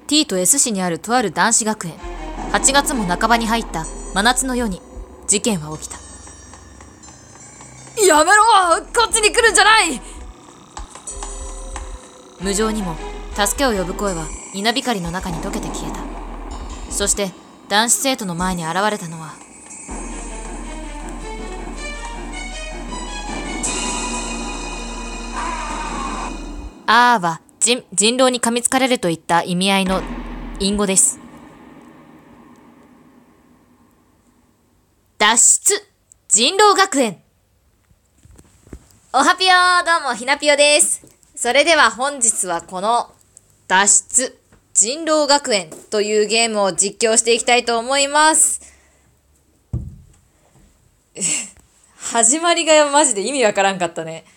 T と S 市にあるとある男子学園。8月も半ばに入った真夏の夜に事件は起きた。やめろ、こっちに来るんじゃない。無情にも助けを呼ぶ声は稲光の中に溶けて消えた。そして男子生徒の前に現れたのは、あーは人狼に噛みつかれるといった意味合いの隠語です。脱出人狼学園。おはぴよー、どうもひなぴよです。それでは本日はこの脱出人狼学園というゲームを実況していきたいと思います。始まりがマジで意味わからんかったね。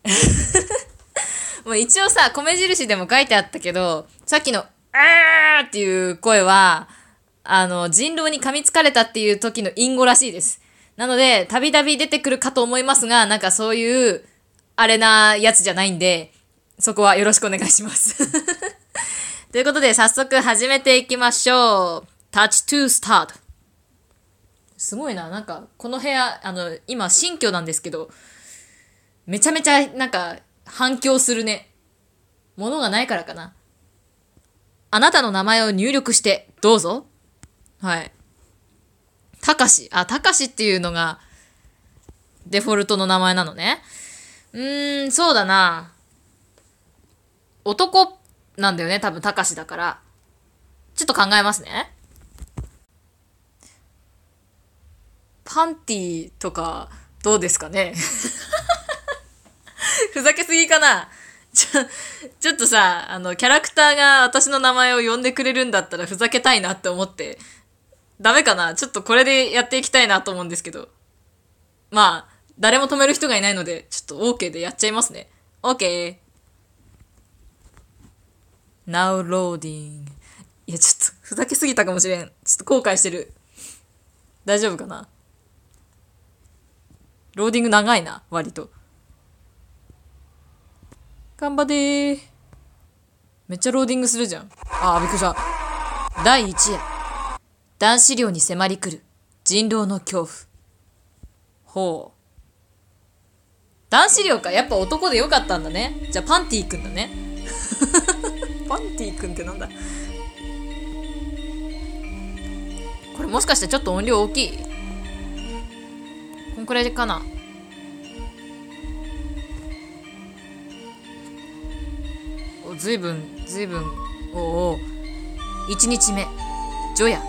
もう一応さ、米印でも書いてあったけど、さっきのあーっていう声は人狼に噛みつかれたっていう時の隠語らしいです。なのでたびたび出てくるかと思いますが、なんかそういうあれなやつじゃないんで、そこはよろしくお願いします。ということで早速始めていきましょう。 Touch to start。 すごいな、なんかこの部屋今新居なんですけど、めちゃめちゃなんか反響するね。物がないからかな。あなたの名前を入力してどうぞ。はい。たかしっていうのがデフォルトの名前なのね。そうだな。男なんだよね、多分たかしだから。ちょっと考えますね。パンティとかどうですかね。ふざけすぎかな。ちょっとさ、キャラクターが私の名前を呼んでくれるんだったらふざけたいなって思って。ダメかな、ちょっとこれでやっていきたいなと思うんですけど。まあ、誰も止める人がいないので、ちょっと OK でやっちゃいますね。OK。Now loading。いや、ちょっとふざけすぎたかもしれん。ちょっと後悔してる。大丈夫かな。ローディング長いな、割と。頑張れー。めっちゃローディングするじゃん。びっくりした。第1夜。男子寮に迫り来る人狼の恐怖。ほう。男子寮か。やっぱ男でよかったんだね。じゃあパンティくんだね。パンティくんってなんだ。これもしかしてちょっと音量大きい？こんくらいかな。ずいぶん。おお。1日目。除夜。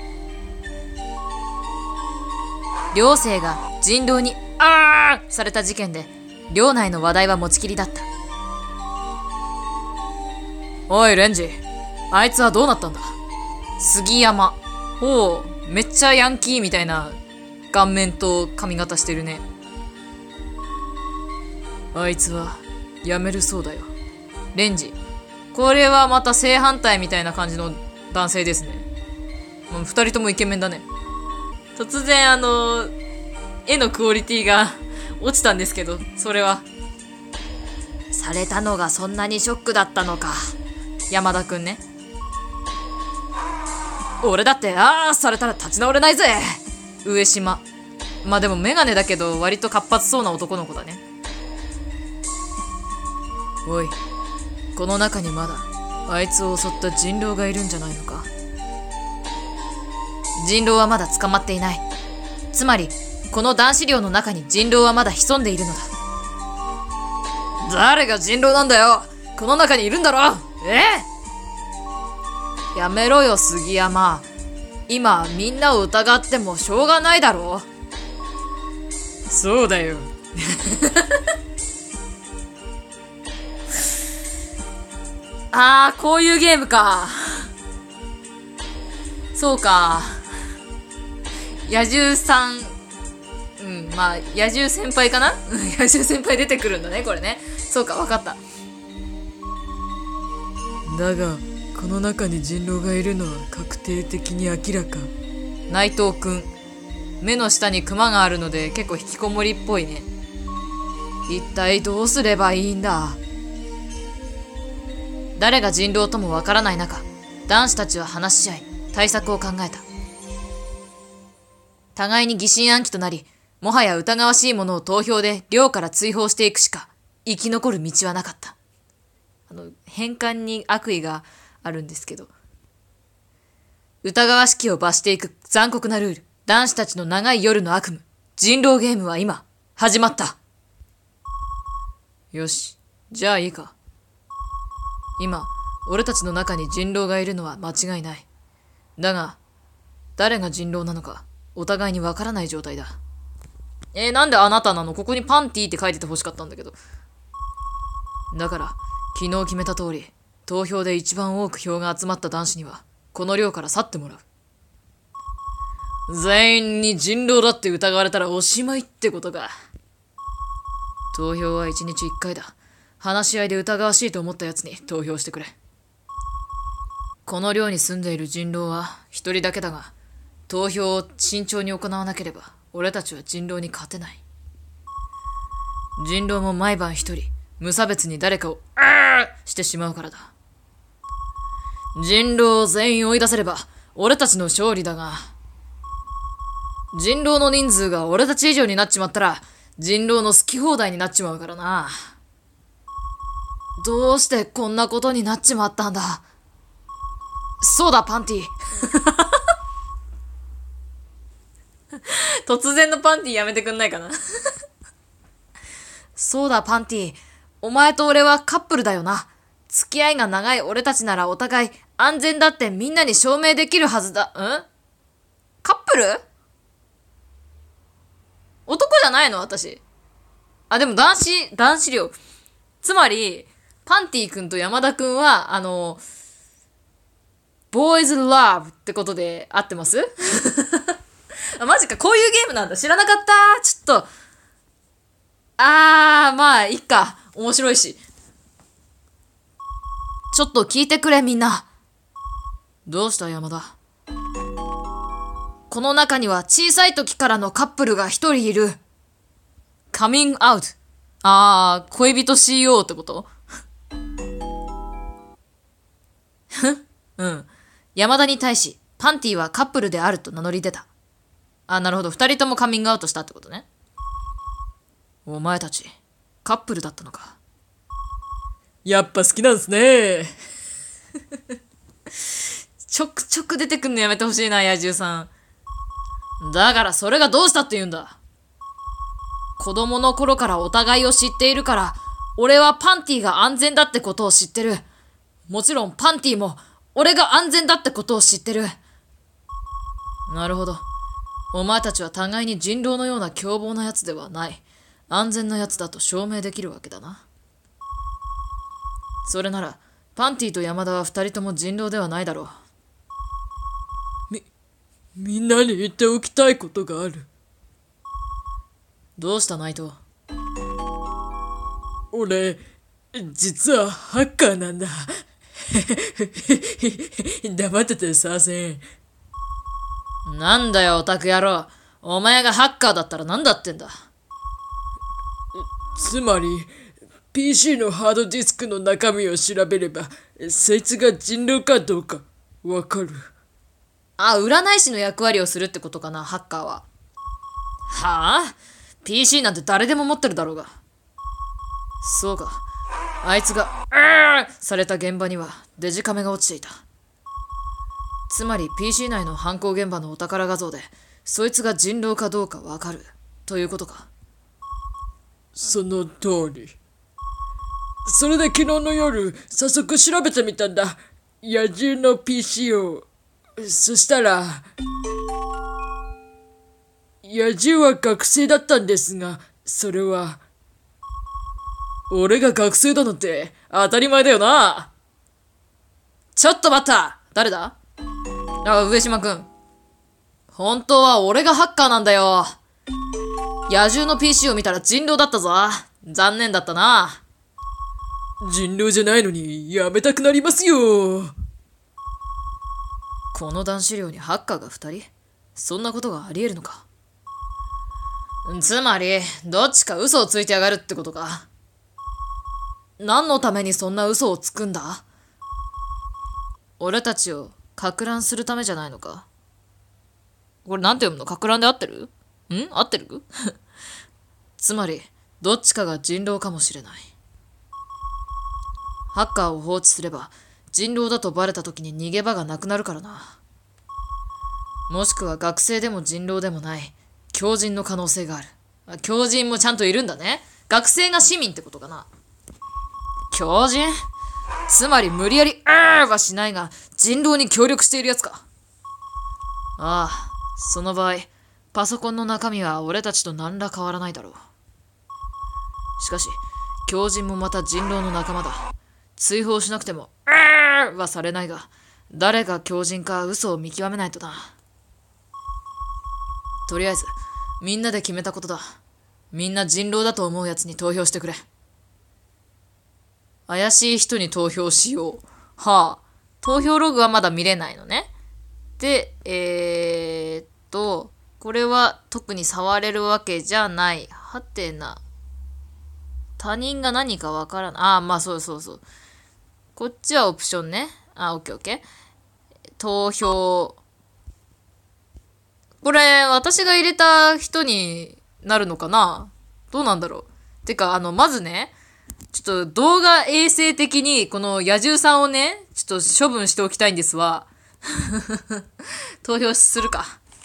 寮生が人狼にされた事件で、寮内の話題は持ちきりだった。おいレンジ、あいつはどうなったんだ。杉山。ほう、めっちゃヤンキーみたいな顔面と髪型してるね。あいつは辞めるそうだよ。レンジ、これはまた正反対みたいな感じの男性ですね。2人ともイケメンだね。突然絵のクオリティが落ちたんですけど、それはされたのがそんなにショックだったのか。山田くんね。俺だってされたら立ち直れないぜ。上島。まあでもメガネだけど割と活発そうな男の子だね。おい、この中にまだあいつを襲った人狼がいるんじゃないのか。人狼はまだ捕まっていない。つまりこの男子寮の中に人狼はまだ潜んでいるのだ。誰が人狼なんだよ。この中にいるんだろ。やめろよ杉山。今みんなを疑ってもしょうがないだろ。そうだよ。こういうゲームか。そうか。野獣さん、まあ野獣先輩かな。野獣先輩出てくるんだね、これね。そうか、わかった。 だがこの中に人狼がいるのは確定的に明らか。 内藤くん、目の下にクマがあるので結構引きこもりっぽいね。一体どうすればいいんだ。誰が人狼ともわからない中、 男子たちは話し合い、対策を考えた。互いに疑心暗鬼となり、もはや疑わしいものを投票で寮から追放していくしか生き残る道はなかった。変換に悪意があるんですけど。疑わしきを罰していく残酷なルール。男子たちの長い夜の悪夢。人狼ゲームは今、始まった。よし、じゃあいいか。今、俺たちの中に人狼がいるのは間違いない。だが、誰が人狼なのか、お互いにわからない状態だ。なんであなたなの？ここにパンティーって書いてて欲しかったんだけど。だから、昨日決めた通り、投票で一番多く票が集まった男子には、この寮から去ってもらう。全員に人狼だって疑われたらおしまいってことか。投票は1日1回だ。話し合いで疑わしいと思ったやつに投票してくれ。この寮に住んでいる人狼は一人だけだが、投票を慎重に行わなければ、俺たちは人狼に勝てない。人狼も毎晩一人、無差別に誰かをしてしまうからだ。人狼を全員追い出せれば、俺たちの勝利だが、人狼の人数が俺たち以上になっちまったら、人狼の好き放題になっちまうからな。どうしてこんなことになっちまったんだ。そうだ、パンティ。突然のパンティやめてくんないかな。そうだ、パンティ。お前と俺はカップルだよな。付き合いが長い俺たちならお互い安全だってみんなに証明できるはずだ。カップル？男じゃないの私。でも男子寮。つまり、パンティ君と山田君は、ボーイズラブってことで合ってます？マジか、こういうゲームなんだ。知らなかった。ちょっと。まあ、いっか。面白いし。ちょっと聞いてくれ、みんな。どうした、山田。この中には小さい時からのカップルが一人いる。カミングアウト。恋人 CO ってこと？うん。山田に対し、パンティはカップルであると名乗り出た。なるほど。二人ともカミングアウトしたってことね。お前たち、カップルだったのか。 やっぱ好きなんすね。 ちょくちょく出てくんのやめてほしいな、野獣さん。だからそれがどうしたって言うんだ。子供の頃からお互いを知っているから、俺はパンティが安全だってことを知ってる。もちろんパンティも、俺が安全だってことを知ってる。なるほど。お前たちは互いに人狼のような凶暴なやつではない。安全なやつだと証明できるわけだな。それなら、パンティと山田は二人とも人狼ではないだろう。 みんなに言っておきたいことがある。 どうしたナイト？ 俺、実はハッカーなんだ。黙っててさせん。 なんだよオタク野郎。お前がハッカーだったらなんだってんだ。 つまり PC のハードディスクの中身を調べればそいつが人狼かどうかわかる。 占い師の役割をするってことかな、ハッカーは。はあ？ PC なんて誰でも持ってるだろうが。そうか。あいつがされた現場にはデジカメが落ちていた。つまり PC 内の犯行現場のお宝画像でそいつが人狼かどうかわかるということか。 その通り。それで昨日の夜早速調べてみたんだ、野獣の PC を。そしたら野獣は学生だったんですが、それは俺が学生だなんて当たり前だよな。ちょっと待った。誰だ？上島くん。本当は俺がハッカーなんだよ。野獣の PC を見たら人狼だったぞ。残念だったな。 人狼じゃないのにやめたくなりますよ。 この男子寮にハッカーが2人？そんなことがあり得るのか。つまりどっちか嘘をついてやがるってことか。何のためにそんな嘘をつくんだ？ 俺たちをか乱するためじゃないのか。これなんて読むの？か乱で合ってる？合ってるつまり、どっちかが人狼かもしれない。ハッカーを放置すれば、人狼だとバレた時に逃げ場がなくなるからな。もしくは学生でも人狼でもない、狂人の可能性がある。狂人もちゃんといるんだね。学生が市民ってことかな。狂人？つまり無理やりはしないが人狼に協力しているやつか。ああ、その場合パソコンの中身は俺たちと何ら変わらないだろう。しかし狂人もまた人狼の仲間だ。追放しなくてもはされないが、誰が狂人か嘘を見極めないとな。とりあえずみんなで決めたことだ。みんな人狼だと思うやつに投票してくれ。怪しい人に投票しよう。はあ。投票ログはまだ見れないのね。で、これは特に触れるわけじゃない。はてな。他人が何かわからない。ああ、まあそうそうそう。こっちはオプションね。オッケーオッケー。投票。これ、私が入れた人になるのかな？どうなんだろう。てか、まずね、ちょっと動画衛生的にこの野獣さんをね、ちょっと処分しておきたいんですわ。投票するか。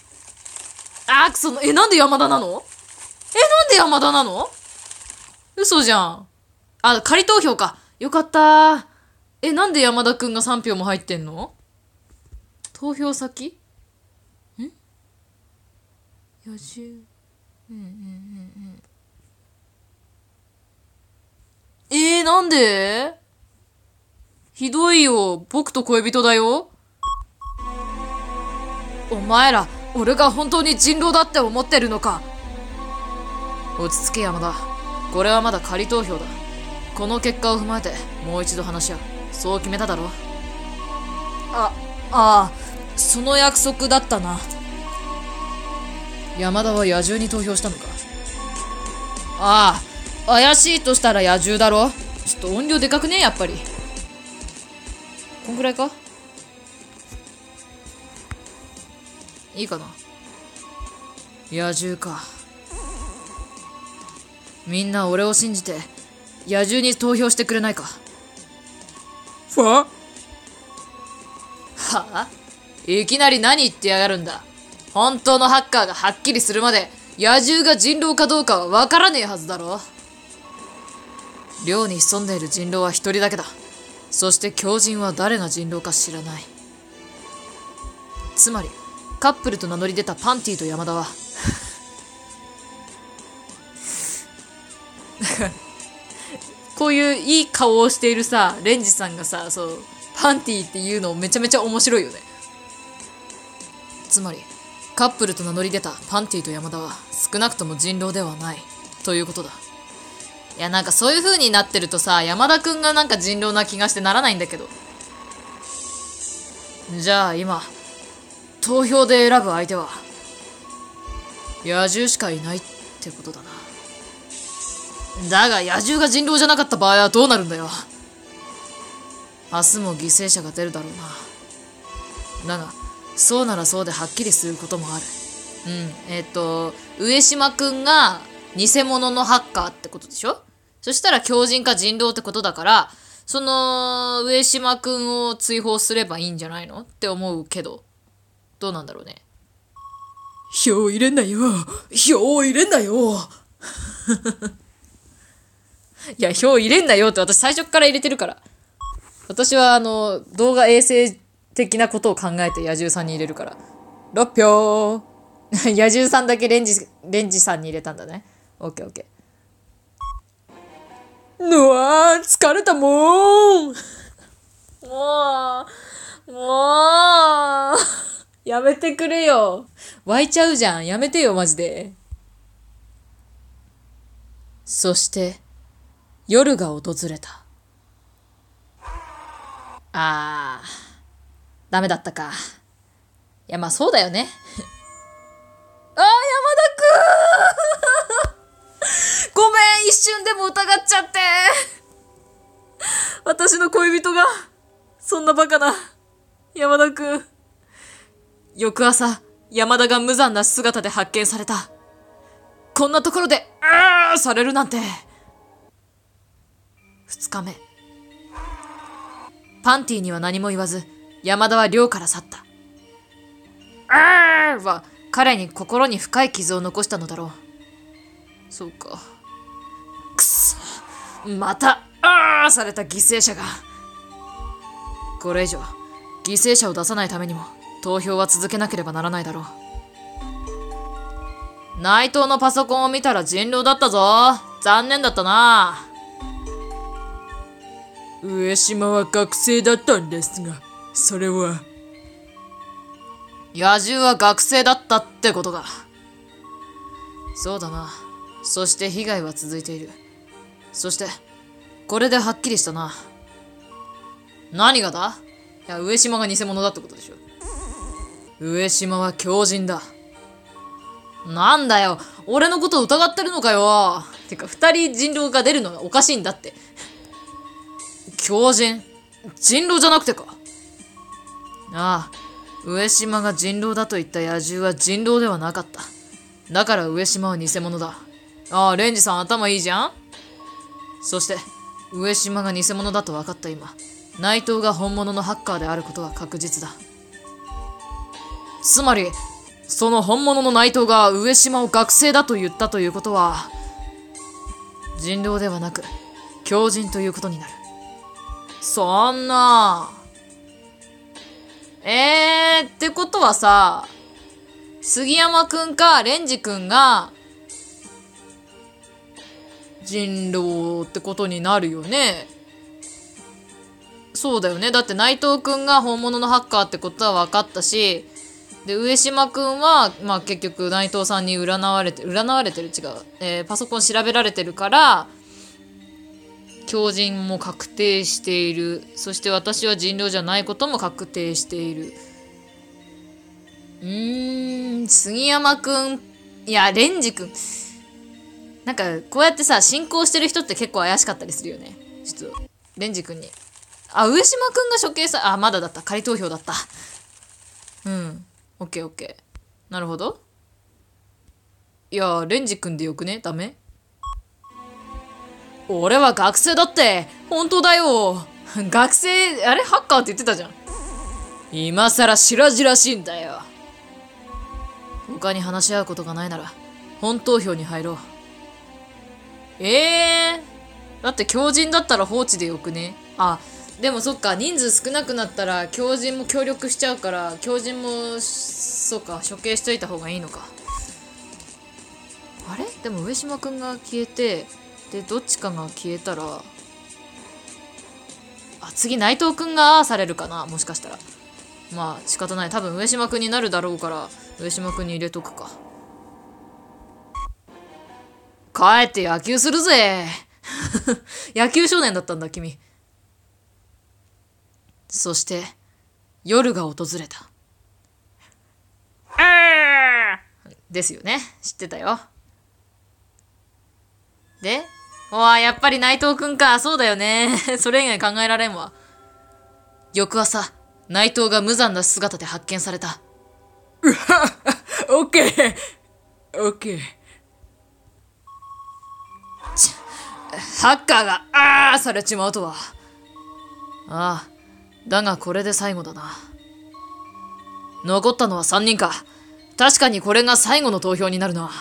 なんで山田なの？なんで山田なの？嘘じゃん。仮投票か。よかったー。なんで山田くんが3票も入ってんの？投票先？野獣。なんで？ひどいよ。僕と恋人だよ。お前ら、俺が本当に人狼だって思ってるのか？落ち着け山田。これはまだ仮投票だ。この結果を踏まえてもう一度話し合う。そう決めただろ？その約束だったな。山田は野獣に投票したのか？怪しいとしたら野獣だろ。ちょっと音量でかくね？やっぱりこんくらいか？いいかな。野獣か。みんな俺を信じて野獣に投票してくれないか？ はいきなり何言ってやがるんだ。本当のハッカーがはっきりするまで野獣が人狼かどうかは分からねえはずだろ。寮に潜んでいる人狼は一人だけだ。そして狂人は誰が人狼か知らない。つまりカップルと名乗り出たパンティと山田はこういういい顔をしているさ、レンジさんがさ、パンティっていうのめちゃめちゃ面白いよね。つまりカップルと名乗り出たパンティと山田は少なくとも人狼ではないということだ。いや、なんかそういう風になってるとさ、山田くんがなんか人狼な気がしてならないんだけど。じゃあ今投票で選ぶ相手は野獣しかいないってことだな。だが野獣が人狼じゃなかった場合はどうなるんだよ。明日も犠牲者が出るだろうな。だがそうならそうではっきりすることもある。上島くんが偽物のハッカーってことでしょ？そしたら狂人か人狼ってことだから、その上島くんを追放すればいいんじゃないのって思うけど、どうなんだろうね。 票入れんなよ。票入れんなよ。 いや、票入れんなよって私最初から入れてるから。私は動画衛生的なことを考えて野獣さんに入れるから。6票。野獣さんだけレンジさんに入れたんだね。オッケーオッケー。疲れたもん。 もうやめてくれよ。湧いちゃうじゃん。やめてよマジで。そして夜が訪れた。ダメだったか。いや、まあそうだよね。山田くんごめん、一瞬でも疑っちゃって。私の恋人がそんなバカな山田くん。翌朝、山田が無残な姿で発見された。こんなところで、されるなんて。2日目。パンティには何も言わず、山田は寮から去った。は、彼に心に深い傷を残したのだろう。そうか。くそ。また、された犠牲者が。これ以上、犠牲者を出さないためにも、投票は続けなければならないだろう。内藤のパソコンを見たら人狼だったぞ。残念だったな。 上島は学生だったんですが、それは。 野獣は学生だったってことか。そうだな。そして被害は続いている。そして、これではっきりしたな。何がだ？いや、上島が偽物だってことでしょ。上島は狂人だ。なんだよ、俺のこと疑ってるのかよ。てか、2人人狼が出るのがおかしいんだって。狂人？人狼じゃなくてか。ああ、上島が人狼だと言った野獣は人狼ではなかった。だから上島は偽物だ。ああ、レンジさん頭いいじゃん。そして、上島が偽物だと分かった今、内藤が本物のハッカーであることは確実だ。つまり、その本物の内藤が上島を学生だと言ったということは、人狼ではなく、狂人ということになる。そんな。ってことはさ、杉山くんかレンジくんが、人狼ってことになるよね。そうだよね。だって内藤くんが本物のハッカーってことは分かったし、で、上島くんは、まあ結局内藤さんに占われてる、違う。パソコン調べられてるから、狂人も確定している。そして私は人狼じゃないことも確定している。杉山くん、いや、レンジくん。なんか、こうやってさ、進行してる人って結構怪しかったりするよね。ちょっと、レンジくんに。上島くんが処刑さ、まだだった。仮投票だった。オッケーオッケー。なるほど。いや、レンジくんでよくね？ダメ？俺は学生だって。本当だよ。学生、あれハッカーって言ってたじゃん。今さら白々しいんだよ。他に話し合うことがないなら、本投票に入ろう。だって狂人だったら放置でよくね？でもそっか、人数少なくなったら狂人も協力しちゃうから、狂人も、そうか、処刑しといた方がいいのか。あれ？でも上島くんが消えて、で、どっちかが消えたら、次内藤くんがされるかな、もしかしたら。まあ仕方ない。多分上島くんになるだろうから、上島くんに入れとくか。帰って野球するぜ。野球少年だったんだ、君。そして、夜が訪れた。ですよね。知ってたよ。で、やっぱり内藤くんか。そうだよね。それ以外考えられんわ。翌朝、内藤が無残な姿で発見された。 オッケーオッケー。 ハッカーが、されちまうとは。だがこれで最後だな。残ったのは3人か。確かにこれが最後の投票になるな。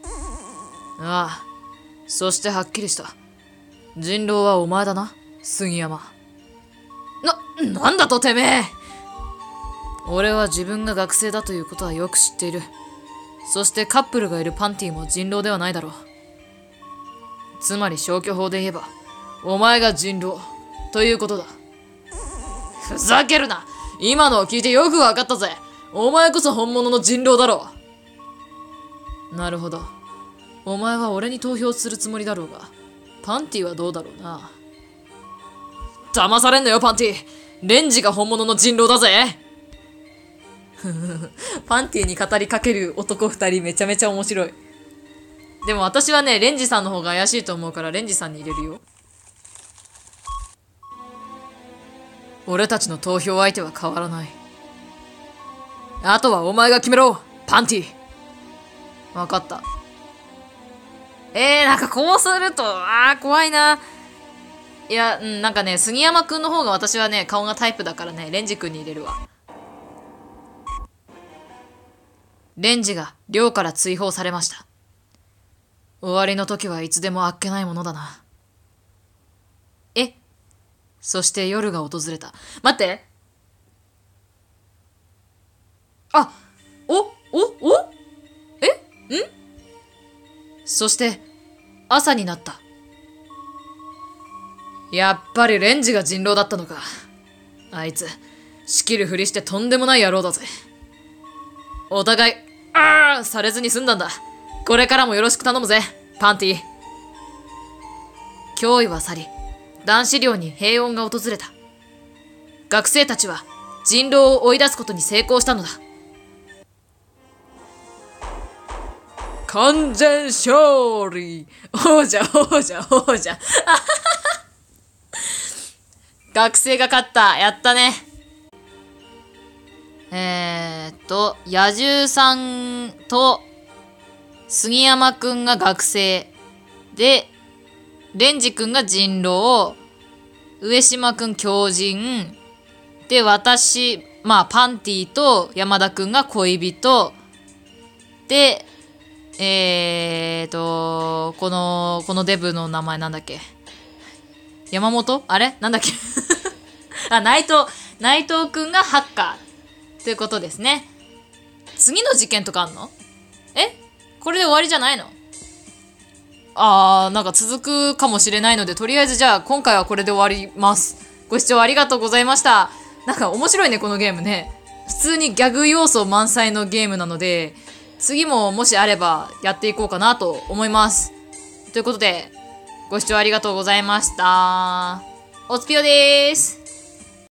そしてはっきりした。人狼はお前だな、杉山。なんだとてめえ。俺は自分が学生だということはよく知っている。そしてカップルがいるパンティも人狼ではないだろう。つまり消去法で言えば、お前が人狼ということだ。ふざけるな。今のを聞いてよくわかったぜ。お前こそ本物の人狼だろう。なるほど。お前は俺に投票するつもりだろうが、パンティはどうだろうな。騙されんなよ、パンティ。レンジが本物の人狼だぜ。パンティに語りかける男2人めちゃめちゃ面白い。でも私はね、レンジさんの方が怪しいと思うからレンジさんに入れるよ。俺たちの投票相手は変わらない。 あとはお前が決めろ、パンティ。わかった。なんかこうすると、怖いな。いや、なんかね、杉山くんの方が私はね、顔がタイプだからね、レンジくんに入れるわ。レンジが寮から追放されました。終わりの時はいつでもあっけないものだな。そして夜が訪れた。待って。そして朝になった。やっぱりレンジが人狼だったのか。あいつ仕切るふりしてとんでもない野郎だぜ。お互いされずに済んだんだ。これからもよろしく頼むぜ、パンティ。脅威は去り、男子寮に平穏が訪れた。学生たちは人狼を追い出すことに成功したのだ。 完全勝利。 王者。学生が勝った。やったね。野獣さんと杉山くんが学生で、レンジくんが人狼、上島くん狂人で、私パンティと山田くんが恋人で、このデブの名前なんだっけ、山本、あれなんだっけ内藤くんがハッカーということですね。次の事件とかあんの？これで終わりじゃないの？なんか続くかもしれないので、とりあえずじゃあ今回はこれで終わります。ご視聴ありがとうございました。なんか面白いね、このゲームね。普通にギャグ要素満載のゲームなので、次ももしあればやっていこうかなと思います。ということで、ご視聴ありがとうございました。おつぴよでーす。